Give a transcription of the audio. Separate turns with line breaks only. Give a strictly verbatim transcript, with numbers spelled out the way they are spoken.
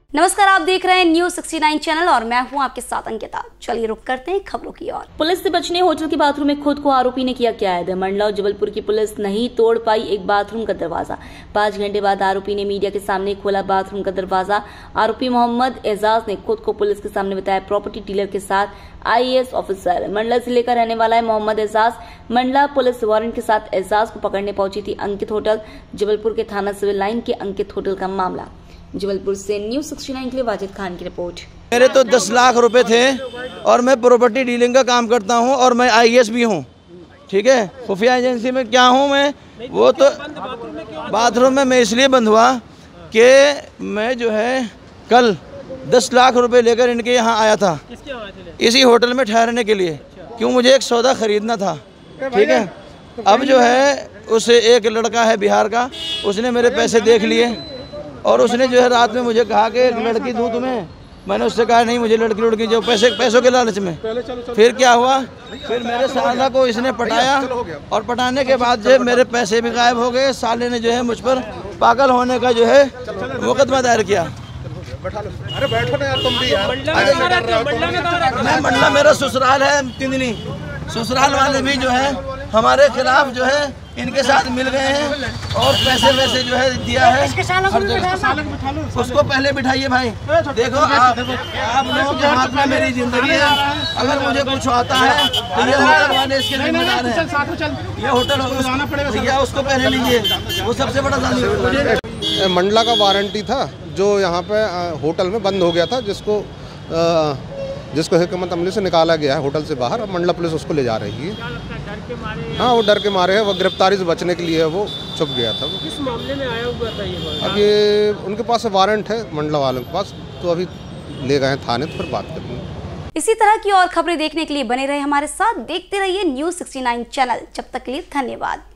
नमस्कार, आप देख रहे हैं न्यूज़ सिक्सटी नाइन चैनल और मैं हूं आपके साथ अंकिता। चलिए रुक करते हैं खबरों की ओर। पुलिस से बचने होटल के बाथरूम में खुद को आरोपी ने किया कैद। मंडला और जबलपुर की पुलिस नहीं तोड़ पाई एक बाथरूम का दरवाजा। पाँच घंटे बाद आरोपी ने मीडिया के सामने खोला बाथरूम का दरवाजा। आरोपी मोहम्मद एजाज ने खुद को पुलिस के सामने बताया प्रॉपर्टी डीलर के साथ I A S officer. Mandla जिले का रहने वाला है मोहम्मद एजाज। मंडला पुलिस वारंट के साथ एजाज को पकड़ने पहुंची थी अंकित होटल। जबलपुर के थाना सिविल लाइन के अंकित होटल का मामला। जबलपुर से न्यूज़ सिक्सटी नाइन के लिए वाजिद खान की रिपोर्ट।
मेरे तो दस लाख रुपए थे और मैं प्रॉपर्टी डीलिंग का काम करता हूं और मैं आई ए एस भी हूं। ठीक है, खुफिया एजेंसी में क्या हूं मैं, वो तो बाथरूम में मैं इसलिए बंद हुआ कि मैं जो है कल दस लाख रुपए लेकर इनके यहाँ आया था, इसी होटल में ठहरने के लिए, क्यों मुझे एक सौदा खरीदना था। ठीक है, अब जो है उस एक लड़का है बिहार का, उसने मेरे पैसे देख लिए और उसने जो है रात में मुझे कहा कि एक लड़की दूं तुम्हें। मैंने उससे कहा नहीं, मुझे लड़की लड़की जो पैसे पैसों के लालच में। फिर क्या हुआ, फिर मेरे साला को इसने पटाया और पटाने के बाद जो है मेरे पैसे भी गायब हो गए। साले ने जो है मुझ पर पागल होने का जो है मुकदमा दायर किया।
अरे बैठो ना यार, तुम भी यार।
मैं मंडला मेरा ससुराल है तिंदनी। ससुराल वाले भी जो है हमारे खिलाफ जो है इनके साथ मिल गए हैं और पैसे वैसे जो है दिया है। उसको पहले बिठाइए भाई। देखो आप, आप लोगों के हाथ में मेरी जिंदगी है। अगर मुझे कुछ आता है तो ये होटल वाले इसके जिम्मेदार हैं। ये होटल भैया उसको पहले लीजिए, वो सबसे बड़ा जानी।
मंडला का वारंटी था जो यहाँ पे होटल में बंद हो गया था, जिसको जिसको हिकमत अमली से निकाला गया है होटल से बाहर। अब मंडला पुलिस उसको ले जा रही है। हाँ, वो डर के मारे है, वो गिरफ्तारी से बचने के लिए वो छुप गया था।
किस मामले में आया हुआ था ये?
अब ये उनके पास वारंट है मंडला वालों के पास, तो अभी ले गए थाने, तो फिर बात करेंगे।
इसी तरह की और खबरें देखने के लिए बने रहे हमारे साथ। देखते रहिए न्यूज़ सिक्सटी नाइन चैनल। जब तक के लिए धन्यवाद।